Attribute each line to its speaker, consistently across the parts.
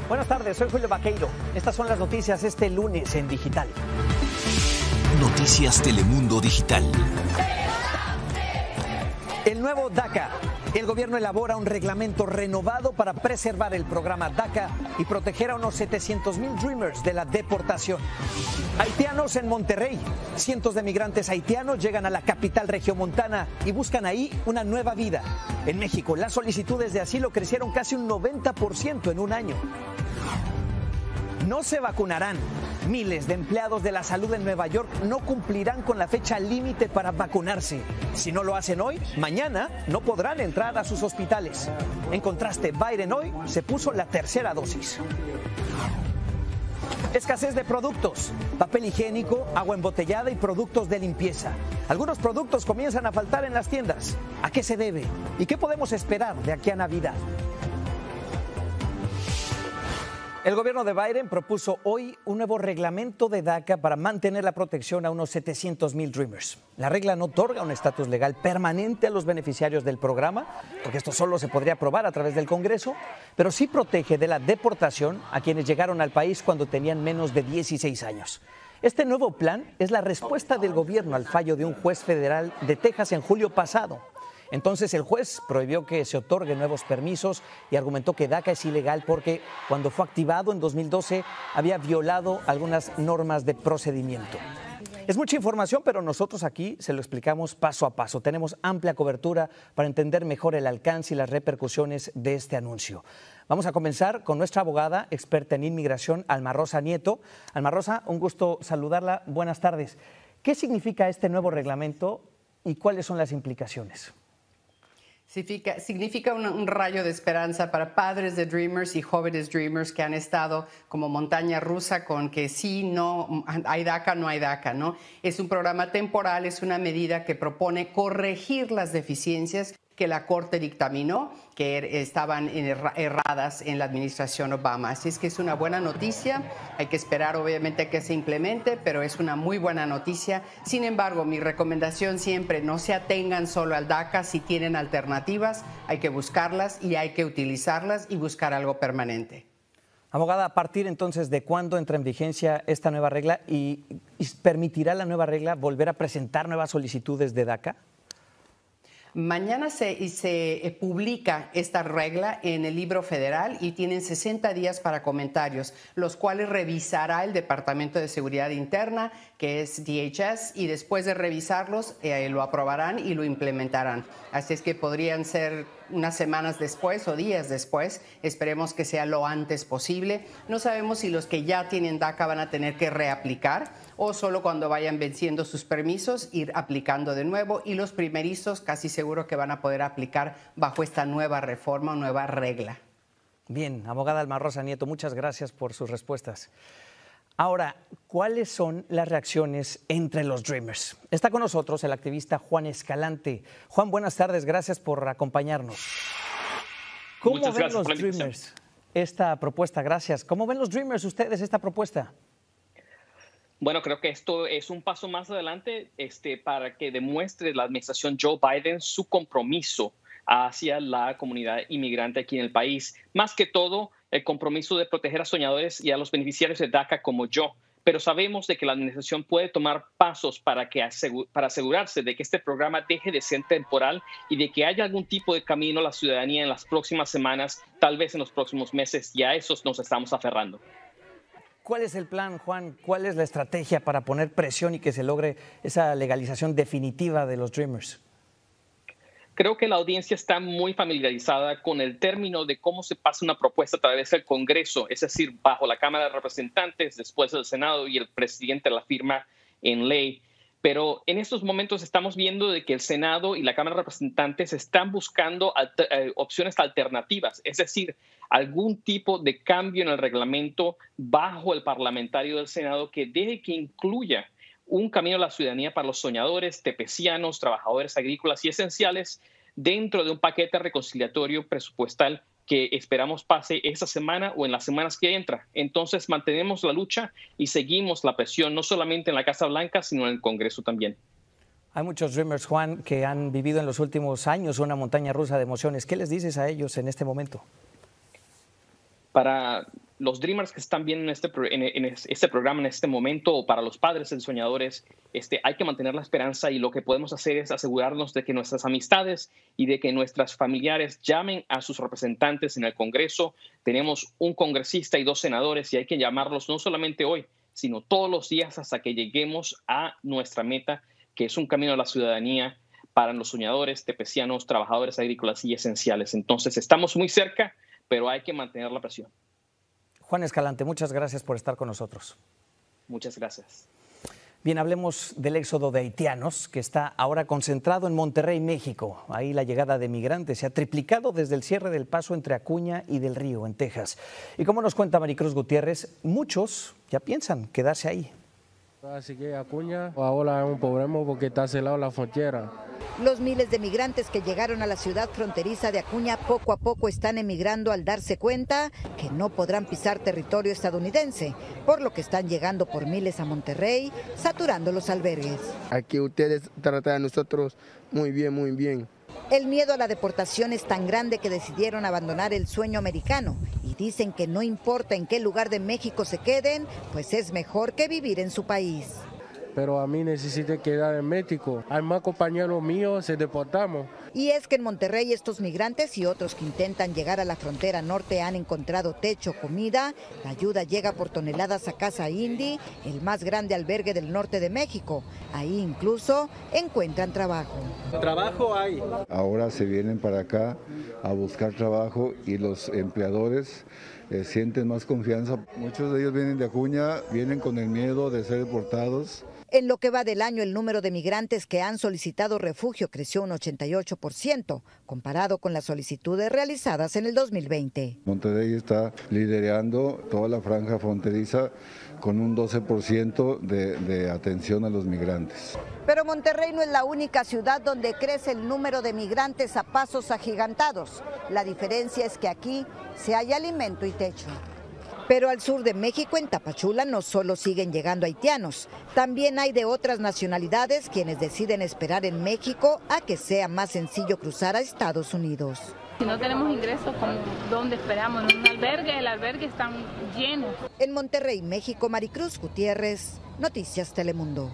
Speaker 1: Buenas tardes, soy Julio Vaqueiro. Estas son las noticias este lunes en Digital.
Speaker 2: Noticias Telemundo Digital.
Speaker 1: El nuevo DACA. El gobierno elabora un reglamento renovado para preservar el programa DACA y proteger a unos 700,000 Dreamers de la deportación. Haitianos en Monterrey. Cientos de migrantes haitianos llegan a la capital regiomontana y buscan ahí una nueva vida. En México, las solicitudes de asilo crecieron casi un 90% en un año. No se vacunarán. Miles de empleados de la salud en Nueva York no cumplirán con la fecha límite para vacunarse. Si no lo hacen hoy, mañana no podrán entrar a sus hospitales. En contraste, Biden hoy se puso la tercera dosis. Escasez de productos, papel higiénico, agua embotellada y productos de limpieza. Algunos productos comienzan a faltar en las tiendas. ¿A qué se debe? ¿Y qué podemos esperar de aquí a Navidad? El gobierno de Biden propuso hoy un nuevo reglamento de DACA para mantener la protección a unos 700,000 Dreamers. La regla no otorga un estatus legal permanente a los beneficiarios del programa, porque esto solo se podría aprobar a través del Congreso, pero sí protege de la deportación a quienes llegaron al país cuando tenían menos de 16 años. Este nuevo plan es la respuesta del gobierno al fallo de un juez federal de Texas en julio pasado. Entonces el juez prohibió que se otorguen nuevos permisos y argumentó que DACA es ilegal porque cuando fue activado en 2012 había violado algunas normas de procedimiento. Es mucha información, pero nosotros aquí se lo explicamos paso a paso. Tenemos amplia cobertura para entender mejor el alcance y las repercusiones de este anuncio. Vamos a comenzar con nuestra abogada, experta en inmigración, Alma Rosa Nieto. Alma Rosa, un gusto saludarla. Buenas tardes. ¿Qué significa este nuevo reglamento y cuáles son las implicaciones?
Speaker 3: Significa un rayo de esperanza para padres de Dreamers y jóvenes Dreamers que han estado como montaña rusa con que sí, no, hay DACA, no hay DACA, ¿no? Es un programa temporal, es una medida que propone corregir las deficiencias que la Corte dictaminó que estaban erradas en la administración Obama. Así es que es una buena noticia. Hay que esperar, obviamente, que se implemente, pero es una muy buena noticia. Sin embargo, mi recomendación siempre, no se atengan solo al DACA. Si tienen alternativas, hay que buscarlas y hay que utilizarlas y buscar algo permanente.
Speaker 1: Abogada, ¿a partir entonces de cuándo entra en vigencia esta nueva regla y permitirá la nueva regla volver a presentar nuevas solicitudes de DACA?
Speaker 3: Mañana se publica esta regla en el libro federal y tienen 60 días para comentarios, los cuales revisará el Departamento de Seguridad Interna, que es DHS, y después de revisarlos lo aprobarán y lo implementarán. Así es que podrían ser unas semanas después o días después. Esperemos que sea lo antes posible. No sabemos si los que ya tienen DACA van a tener que reaplicar o solo cuando vayan venciendo sus permisos ir aplicando de nuevo, y los primerizos casi seguro que van a poder aplicar bajo esta nueva reforma o nueva regla.
Speaker 1: Bien, abogada Alma Rosa Nieto, muchas gracias por sus respuestas. Ahora, ¿cuáles son las reacciones entre los Dreamers? Está con nosotros el activista Juan Escalante. Juan, buenas tardes, gracias por acompañarnos. ¿Cómo ven los Dreamers esta propuesta? Gracias. ¿Cómo ven los Dreamers ustedes esta propuesta?
Speaker 4: Bueno, creo que esto es un paso más adelante para que demuestre la administración Joe Biden su compromiso hacia la comunidad inmigrante aquí en el país. Más que todo, el compromiso de proteger a soñadores y a los beneficiarios de DACA como yo. Pero sabemos de que la administración puede tomar pasos para asegurarse de que este programa deje de ser temporal y de que haya algún tipo de camino a la ciudadanía en las próximas semanas, tal vez en los próximos meses. Y a esos nos estamos aferrando.
Speaker 1: ¿Cuál es el plan, Juan? ¿Cuál es la estrategia para poner presión y que se logre esa legalización definitiva de los Dreamers?
Speaker 4: Creo que la audiencia está muy familiarizada con el término de cómo se pasa una propuesta a través del Congreso, es decir, bajo la Cámara de Representantes, después del Senado y el presidente la firma en ley. Pero en estos momentos estamos viendo de que el Senado y la Cámara de Representantes están buscando opciones alternativas, es decir, algún tipo de cambio en el reglamento bajo el parlamentario del Senado que incluya un camino a la ciudadanía para los soñadores, tepecianos, trabajadores agrícolas y esenciales dentro de un paquete reconciliatorio presupuestal que esperamos pase esta semana o en las semanas que entra. Entonces mantenemos la lucha y seguimos la presión no solamente en la Casa Blanca, sino en el Congreso también.
Speaker 1: Hay muchos Dreamers, Juan, que han vivido en los últimos años una montaña rusa de emociones. ¿Qué les dices a ellos en este momento?
Speaker 4: Para los Dreamers que están viendo en este programa en este momento, o para los padres de soñadores, hay que mantener la esperanza, y lo que podemos hacer es asegurarnos de que nuestras amistades y de que nuestras familiares llamen a sus representantes en el Congreso. Tenemos un congresista y 2 senadores, y hay que llamarlos no solamente hoy, sino todos los días hasta que lleguemos a nuestra meta, que es un camino a la ciudadanía para los soñadores, tepecianos, trabajadores agrícolas y esenciales. Entonces, estamos muy cerca, pero hay que mantener la presión.
Speaker 1: Juan Escalante, muchas gracias por estar con nosotros.
Speaker 4: Muchas gracias.
Speaker 1: Bien, hablemos del éxodo de haitianos, que está ahora concentrado en Monterrey, México. Ahí la llegada de migrantes se ha triplicado desde el cierre del paso entre Acuña y Del Río, en Texas. Y como nos cuenta Maricruz Gutiérrez, muchos ya piensan quedarse ahí.
Speaker 2: Así que Acuña ahora es un problema porque está cerrado la frontera.
Speaker 5: Los miles de migrantes que llegaron a la ciudad fronteriza de Acuña poco a poco están emigrando al darse cuenta que no podrán pisar territorio estadounidense, por lo que están llegando por miles a Monterrey, saturando los albergues.
Speaker 6: Aquí ustedes tratan a nosotros muy bien, muy bien.
Speaker 5: El miedo a la deportación es tan grande que decidieron abandonar el sueño americano y dicen que no importa en qué lugar de México se queden, pues es mejor que vivir en su país.
Speaker 2: Pero a mí necesito quedar en México. Hay más compañeros míos, se deportamos.
Speaker 5: Y es que en Monterrey estos migrantes y otros que intentan llegar a la frontera norte han encontrado techo, comida. La ayuda llega por toneladas a Casa Indy, el más grande albergue del norte de México. Ahí incluso encuentran trabajo.
Speaker 2: Trabajo hay.
Speaker 7: Ahora se vienen para acá a buscar trabajo y los empleadores sienten más confianza. Muchos de ellos vienen de Acuña, vienen con el miedo de ser deportados.
Speaker 5: En lo que va del año, el número de migrantes que han solicitado refugio creció un 88%, comparado con las solicitudes realizadas en el 2020.
Speaker 7: Monterrey está liderando toda la franja fronteriza con un 12% de atención a los migrantes.
Speaker 5: Pero Monterrey no es la única ciudad donde crece el número de migrantes a pasos agigantados. La diferencia es que aquí se halla alimento y techo. Pero al sur de México, en Tapachula, no solo siguen llegando haitianos, también hay de otras nacionalidades quienes deciden esperar en México a que sea más sencillo cruzar a Estados Unidos.
Speaker 8: Si no tenemos ingresos, ¿dónde esperamos? En un albergue, el albergue está lleno.
Speaker 5: En Monterrey, México, Maricruz Gutiérrez, Noticias Telemundo.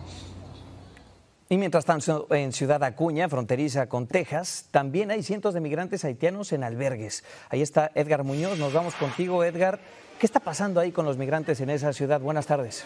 Speaker 1: Y mientras tanto, en Ciudad Acuña, fronteriza con Texas, también hay cientos de migrantes haitianos en albergues. Ahí está Edgar Muñoz, nos vamos contigo, Edgar. ¿Qué está pasando ahí con los migrantes en esa ciudad? Buenas tardes.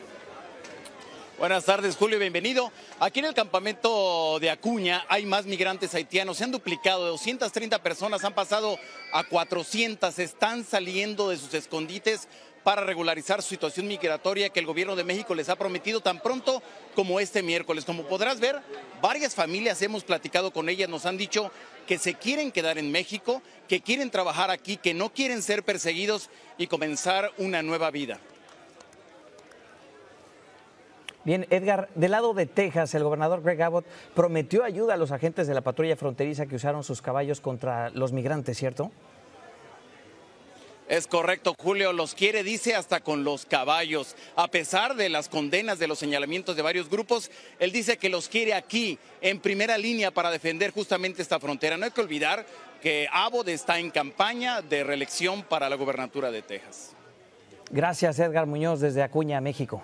Speaker 9: Buenas tardes, Julio, bienvenido. Aquí en el campamento de Acuña hay más migrantes haitianos, se han duplicado, de 230 personas han pasado a 400, están saliendo de sus escondites para regularizar su situación migratoria que el gobierno de México les ha prometido tan pronto como este miércoles. Como podrás ver, varias familias, hemos platicado con ellas, nos han dicho que se quieren quedar en México, que quieren trabajar aquí, que no quieren ser perseguidos y comenzar una nueva vida.
Speaker 1: Bien, Edgar, del lado de Texas, el gobernador Greg Abbott prometió ayuda a los agentes de la patrulla fronteriza que usaron sus caballos contra los migrantes, ¿cierto?
Speaker 9: Es correcto, Julio, los quiere, dice, hasta con los caballos. A pesar de las condenas, de los señalamientos de varios grupos, él dice que los quiere aquí, en primera línea, para defender justamente esta frontera. No hay que olvidar que Abbott está en campaña de reelección para la gobernatura de Texas.
Speaker 1: Gracias, Edgar Muñoz, desde Acuña, México.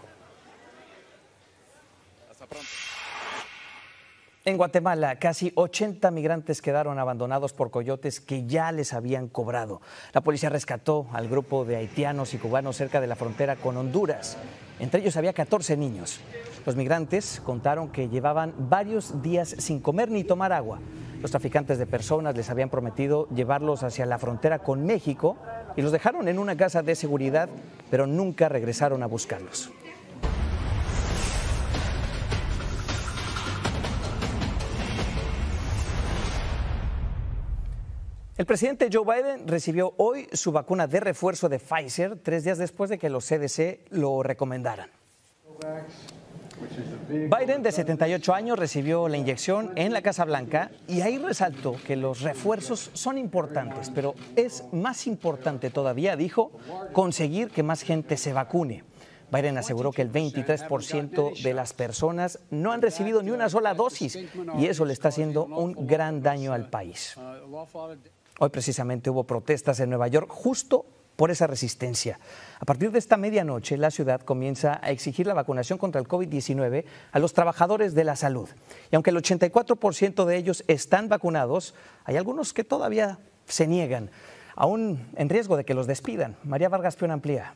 Speaker 9: Hasta pronto.
Speaker 1: En Guatemala, casi 80 migrantes quedaron abandonados por coyotes que ya les habían cobrado. La policía rescató al grupo de haitianos y cubanos cerca de la frontera con Honduras. Entre ellos había 14 niños. Los migrantes contaron que llevaban varios días sin comer ni tomar agua. Los traficantes de personas les habían prometido llevarlos hacia la frontera con México y los dejaron en una casa de seguridad, pero nunca regresaron a buscarlos. El presidente Joe Biden recibió hoy su vacuna de refuerzo de Pfizer 3 días después de que los CDC lo recomendaran. Biden, de 78 años, recibió la inyección en la Casa Blanca y ahí resaltó que los refuerzos son importantes, pero es más importante todavía, dijo, conseguir que más gente se vacune. Biden aseguró que el 23% de las personas no han recibido ni una sola dosis y eso le está haciendo un gran daño al país. Hoy precisamente hubo protestas en Nueva York justo por esa resistencia. A partir de esta medianoche, la ciudad comienza a exigir la vacunación contra el COVID-19 a los trabajadores de la salud. Y aunque el 84% de ellos están vacunados, hay algunos que todavía se niegan, aún en riesgo de que los despidan. María Vargas Pion amplía.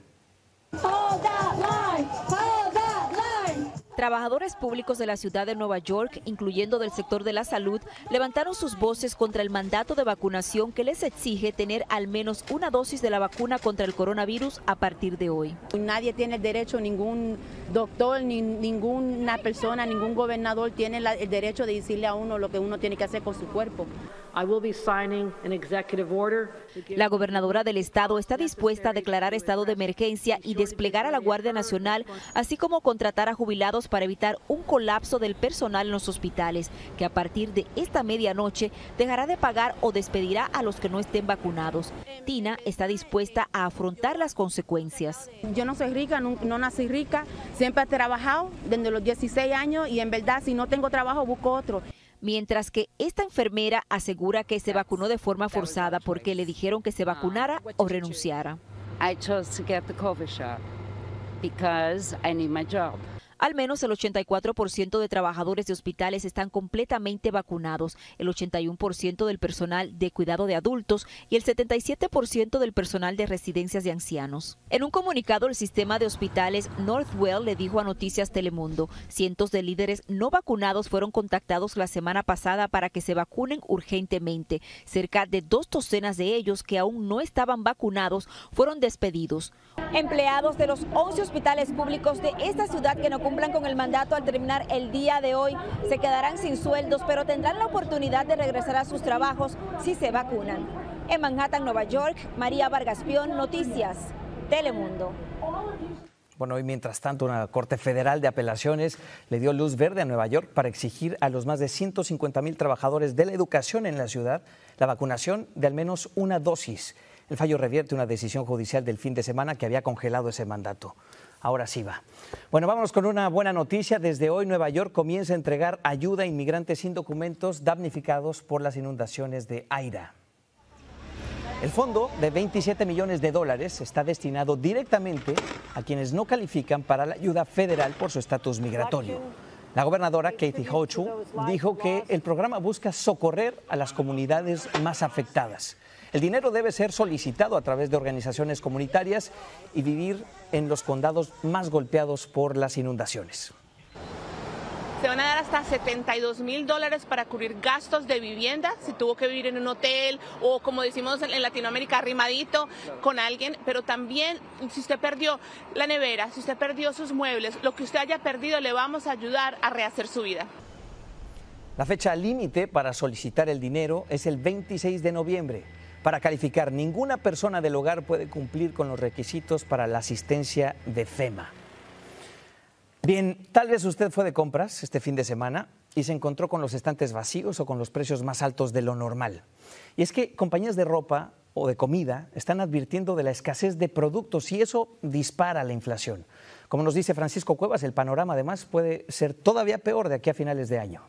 Speaker 10: Trabajadores públicos de la ciudad de Nueva York, incluyendo del sector de la salud, levantaron sus voces contra el mandato de vacunación que les exige tener al menos una dosis de la vacuna contra el coronavirus a partir de hoy.
Speaker 11: Nadie tiene el derecho, ningún doctor, ninguna persona, ningún gobernador tiene el derecho de decirle a uno lo que uno tiene que hacer con su cuerpo.
Speaker 10: La gobernadora del estado está dispuesta a declarar estado de emergencia y desplegar a la Guardia Nacional, así como contratar a jubilados para evitar un colapso del personal en los hospitales, que a partir de esta medianoche dejará de pagar o despedirá a los que no estén vacunados. Tina está dispuesta a afrontar las consecuencias.
Speaker 11: Yo no soy rica, no nací rica, siempre he trabajado desde los 16 años y en verdad si no tengo trabajo busco otro.
Speaker 10: Mientras que esta enfermera asegura que se vacunó de forma forzada porque le dijeron que se vacunara o renunciara.
Speaker 12: I chose to get the COVID shot because I need my job.
Speaker 10: Al menos el 84% de trabajadores de hospitales están completamente vacunados, el 81% del personal de cuidado de adultos y el 77% del personal de residencias de ancianos. En un comunicado, el sistema de hospitales Northwell le dijo a Noticias Telemundo, cientos de líderes no vacunados fueron contactados la semana pasada para que se vacunen urgentemente. Cerca de 2 docenas de ellos que aún no estaban vacunados fueron despedidos.
Speaker 13: Empleados de los 11 hospitales públicos de esta ciudad que no cumplan con el mandato al terminar el día de hoy se quedarán sin sueldos, pero tendrán la oportunidad de regresar a sus trabajos si se vacunan. En Manhattan, Nueva York, María Vargas Pion, Noticias Telemundo.
Speaker 1: Bueno, y mientras tanto, una Corte Federal de Apelaciones le dio luz verde a Nueva York para exigir a los más de 150,000 trabajadores de la educación en la ciudad la vacunación de al menos una dosis. El fallo revierte una decisión judicial del fin de semana que había congelado ese mandato. Ahora sí va. Bueno, vámonos con una buena noticia. Desde hoy Nueva York comienza a entregar ayuda a inmigrantes sin documentos damnificados por las inundaciones de Aida. El fondo de $27 millones está destinado directamente a quienes no califican para la ayuda federal por su estatus migratorio. La gobernadora Kathy Hochul dijo que el programa busca socorrer a las comunidades más afectadas. El dinero debe ser solicitado a través de organizaciones comunitarias y vivir en los condados más golpeados por las inundaciones.
Speaker 14: Se van a dar hasta $72,000 para cubrir gastos de vivienda, si tuvo que vivir en un hotel o, como decimos en Latinoamérica, arrimadito con alguien, pero también si usted perdió la nevera, si usted perdió sus muebles, lo que usted haya perdido, le vamos a ayudar a rehacer su vida.
Speaker 1: La fecha límite para solicitar el dinero es el 26 de noviembre. Para calificar, ninguna persona del hogar puede cumplir con los requisitos para la asistencia de FEMA. Bien, tal vez usted fue de compras este fin de semana y se encontró con los estantes vacíos o con los precios más altos de lo normal. Y es que compañías de ropa o de comida están advirtiendo de la escasez de productos y eso dispara la inflación. Como nos dice Francisco Cuevas, el panorama además puede ser todavía peor de aquí a finales de año.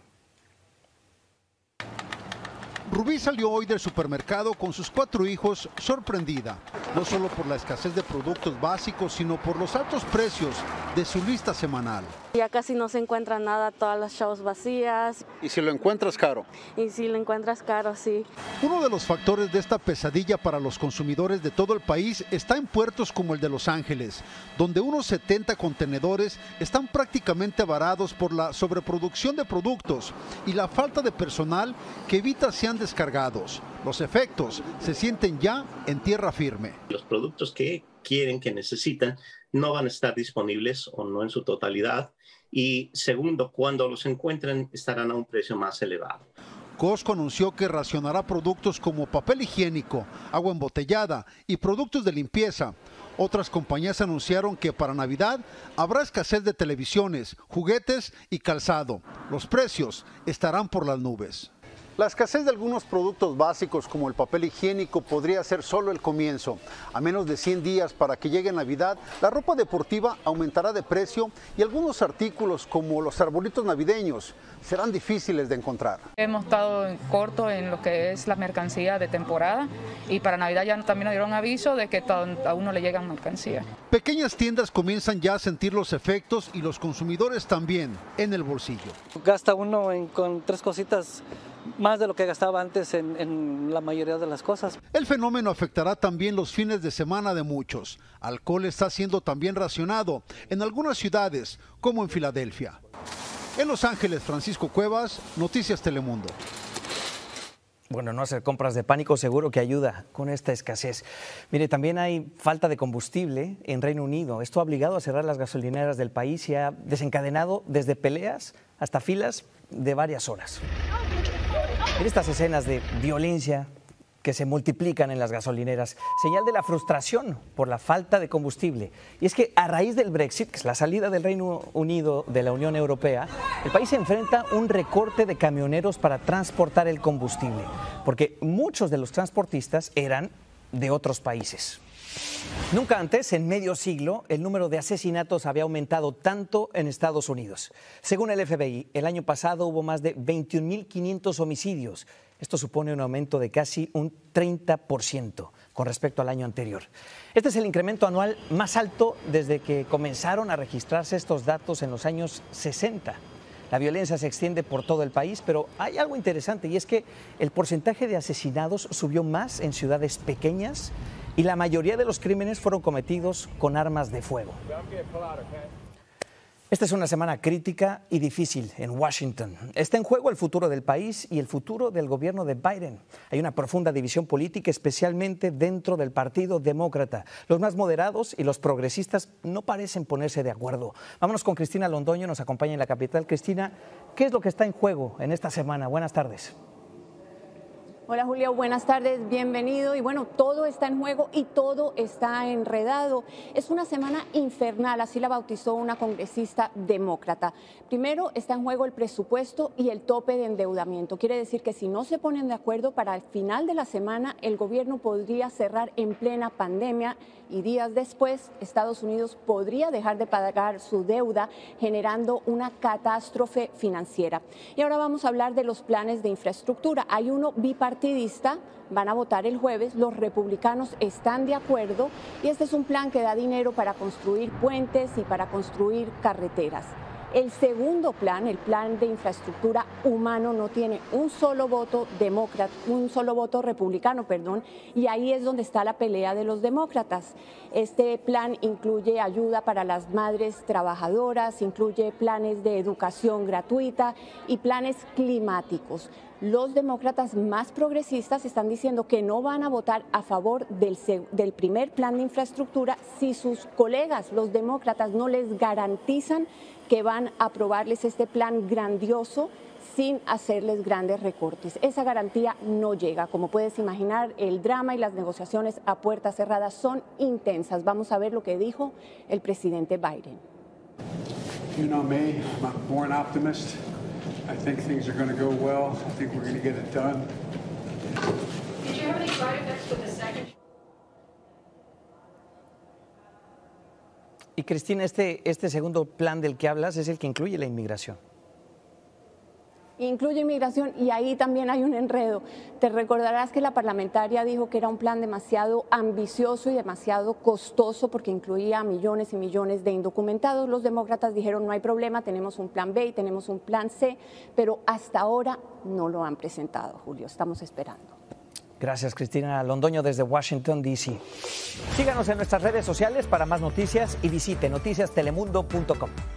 Speaker 15: Rubí salió hoy del supermercado con sus 4 hijos sorprendida, no solo por la escasez de productos básicos, sino por los altos precios de su lista semanal.
Speaker 16: Ya casi no se encuentra nada, todas las shelves vacías.
Speaker 15: ¿Y si lo encuentras caro?
Speaker 16: Y si lo encuentras caro, sí.
Speaker 15: Uno de los factores de esta pesadilla para los consumidores de todo el país está en puertos como el de Los Ángeles, donde unos 70 contenedores están prácticamente varados por la sobreproducción de productos y la falta de personal que evita sean descargados. Los efectos se sienten ya en tierra firme.
Speaker 17: Los productos que quieren, que necesitan, no van a estar disponibles o no en su totalidad. Y segundo, cuando los encuentren, estarán a un precio más elevado.
Speaker 15: Costco anunció que racionará productos como papel higiénico, agua embotellada y productos de limpieza. Otras compañías anunciaron que para Navidad habrá escasez de televisiones, juguetes y calzado. Los precios estarán por las nubes. La escasez de algunos productos básicos como el papel higiénico podría ser solo el comienzo. A menos de 100 días para que llegue Navidad, la ropa deportiva aumentará de precio y algunos artículos como los arbolitos navideños serán difíciles de encontrar.
Speaker 18: Hemos estado cortos en lo que es la mercancía de temporada y para Navidad ya también nos dieron aviso de que aún no le llegan mercancía.
Speaker 15: Pequeñas tiendas comienzan ya a sentir los efectos y los consumidores también en el bolsillo.
Speaker 19: Gasta uno con 3 cositas más de lo que gastaba antes en la mayoría de las cosas.
Speaker 15: El fenómeno afectará también los fines de semana de muchos. Alcohol está siendo también racionado en algunas ciudades, como en Filadelfia. En Los Ángeles, Francisco Cuevas, Noticias Telemundo.
Speaker 1: Bueno, no hacer compras de pánico seguro que ayuda con esta escasez. Mire, también hay falta de combustible en Reino Unido. Esto ha obligado a cerrar las gasolineras del país y ha desencadenado desde peleas hasta filas de varias horas. En estas escenas de violencia que se multiplican en las gasolineras, señal de la frustración por la falta de combustible. Y es que a raíz del Brexit, que es la salida del Reino Unido de la Unión Europea, el país se enfrenta a un recorte de camioneros para transportar el combustible, porque muchos de los transportistas eran de otros países. Nunca antes, en medio siglo, el número de asesinatos había aumentado tanto en Estados Unidos. Según el FBI, el año pasado hubo más de 21.500 homicidios. Esto supone un aumento de casi un 30% con respecto al año anterior. Este es el incremento anual más alto desde que comenzaron a registrarse estos datos en los años 60. La violencia se extiende por todo el país, pero hay algo interesante y es que el porcentaje de asesinados subió más en ciudades pequeñas y la mayoría de los crímenes fueron cometidos con armas de fuego. Esta es una semana crítica y difícil en Washington. Está en juego el futuro del país y el futuro del gobierno de Biden. Hay una profunda división política, especialmente dentro del Partido Demócrata. Los más moderados y los progresistas no parecen ponerse de acuerdo. Vámonos con Cristina Londoño, nos acompaña en la capital. Cristina, ¿qué es lo que está en juego en esta semana? Buenas tardes.
Speaker 20: Hola Julio, buenas tardes, bienvenido. Y bueno, todo está en juego y todo está enredado. Es una semana infernal, así la bautizó una congresista demócrata. Primero está en juego el presupuesto y el tope de endeudamiento. Quiere decir que si no se ponen de acuerdo, para el final de la semana el gobierno podría cerrar en plena pandemia y días después Estados Unidos podría dejar de pagar su deuda, generando una catástrofe financiera. Y ahora vamos a hablar de los planes de infraestructura. Hay uno bipartidista, van a votar el jueves, los republicanos están de acuerdo y este es un plan que da dinero para construir puentes y para construir carreteras. El segundo plan, el plan de infraestructura humano, no tiene un solo voto demócrata, un solo voto republicano, y ahí es donde está la pelea de los demócratas. Este plan incluye ayuda para las madres trabajadoras, incluye planes de educación gratuita y planes climáticos. Los demócratas más progresistas están diciendo que no van a votar a favor del primer plan de infraestructura si sus colegas, los demócratas, no les garantizan que van a aprobarles este plan grandioso sin hacerles grandes recortes. Esa garantía no llega. Como puedes imaginar, el drama y las negociaciones a puertas cerradas son intensas. Vamos a ver lo que dijo el presidente Biden.
Speaker 21: You know me, I'm a born optimist. I think things are going to go well. I think we're going to get it done.
Speaker 22: Did you have any side effects with the second?
Speaker 1: Y Cristina, este segundo plan del que hablas es el que incluye la inmigración.
Speaker 20: Incluye inmigración y ahí también hay un enredo. Te recordarás que la parlamentaria dijo que era un plan demasiado ambicioso y demasiado costoso porque incluía millones y millones de indocumentados. Los demócratas dijeron no hay problema, tenemos un plan B y tenemos un plan C, pero hasta ahora no lo han presentado, Julio. Estamos esperando.
Speaker 1: Gracias, Cristina Londoño desde Washington, D.C. Síganos en nuestras redes sociales para más noticias y visite noticiastelemundo.com.